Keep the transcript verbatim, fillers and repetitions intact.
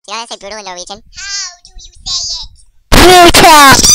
Do you know how to say brutal in Norwegian? How do you say it? Brutal!